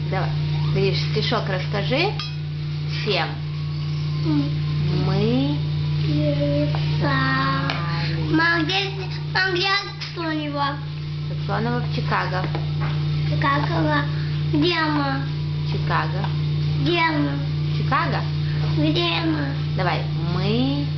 Давай. Гриш, стишок расскажи всем. Мы Мам, где Аксонева? Аксонова в Чикаго. Чикаго. Где мы? Чикаго. Где мы? Чикаго? Где мы? Давай. Мы